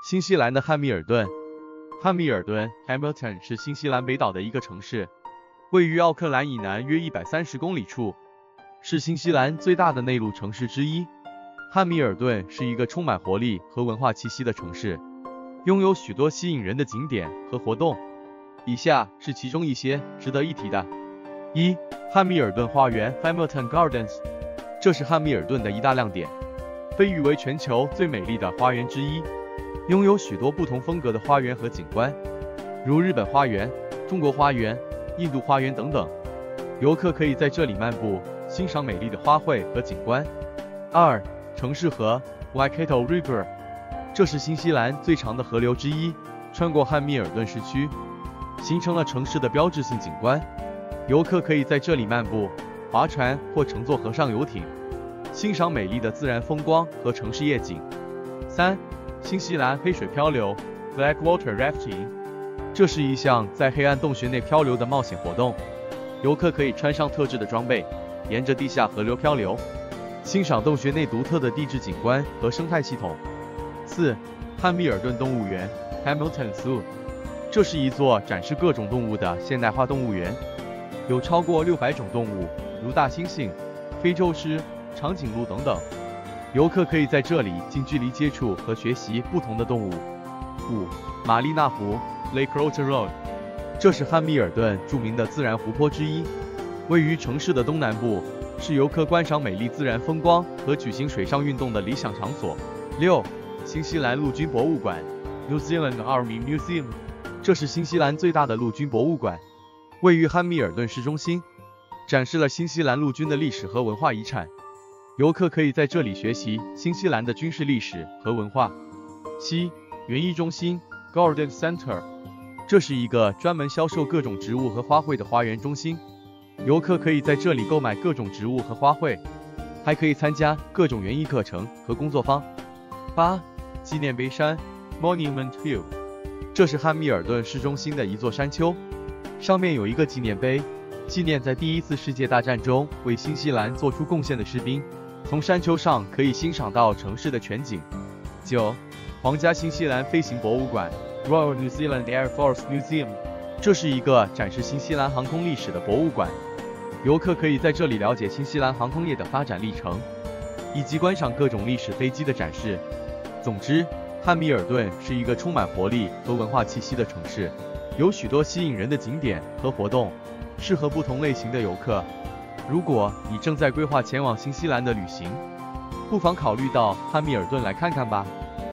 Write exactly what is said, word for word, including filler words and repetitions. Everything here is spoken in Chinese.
新西兰的汉密尔顿，汉密尔顿 （Hamilton） 是新西兰北岛的一个城市，位于奥克兰以南约一百三十公里处，是新西兰最大的内陆城市之一。汉密尔顿是一个充满活力和文化气息的城市，拥有许多吸引人的景点和活动。以下是其中一些值得一提的：一、汉密尔顿花园 （Hamilton Gardens）， 这是汉密尔顿的一大亮点，被誉为全球最美丽的花园之一，拥有许多不同风格的花园和景观，如日本花园、中国花园、印度花园等等。游客可以在这里漫步，欣赏美丽的花卉和景观。二、城市河 Waikato River， 这是新西兰最长的河流之一，穿过汉密尔顿市区，形成了城市的标志性景观。游客可以在这里漫步、划船或乘坐河上游艇，欣赏美丽的自然风光和城市夜景。三、新西兰黑水漂流 Blackwater Rafting， 这是一项在黑暗洞穴内漂流的冒险活动。游客可以穿上特制的装备，沿着地下河流漂流，欣赏洞穴内独特的地质景观和生态系统。四、汉密尔顿动物园 Hamilton Zoo， 这是一座展示各种动物的现代化动物园，有超过六百种动物，如大猩猩、非洲狮、长颈鹿等等。游客可以在这里近距离接触和学习不同的动物。五、玛丽娜湖 Lake Rotorua， 这是汉密尔顿著名的自然湖泊之一，位于城市的东南部，是游客观赏美丽自然风光和举行水上运动的理想场所。六、新西兰陆军博物馆 New Zealand Army Museum， 这是新西兰最大的陆军博物馆，位于汉密尔顿市中心，展示了新西兰陆军的历史和文化遗产。游客可以在这里学习新西兰的军事历史和文化。七、园艺中心 Garden Center， 这是一个专门销售各种植物和花卉的花园中心，游客可以在这里购买各种植物和花卉，还可以参加各种园艺课程和工作坊。八、纪念碑山 Monument Hill， 这是汉密尔顿市中心的一座山丘，上面有一个纪念碑，纪念在第一次世界大战中为新西兰做出贡献的士兵。从山丘上可以欣赏到城市的全景。九、皇家新西兰飞行博物馆 Royal New Zealand Air Force Museum， 这是一个展示新西兰航空历史的博物馆，游客可以在这里了解新西兰航空业的发展历程，以及观赏各种历史飞机的展示。总之，汉密尔顿是一个充满活力和文化气息的城市，有许多吸引人的景点和活动，适合不同类型的游客。如果你正在规划前往新西兰的旅行，不妨考虑到汉密尔顿来看看吧。